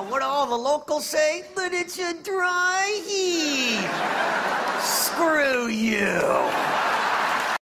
what do all the locals say? But it's a dry heat. Screw you.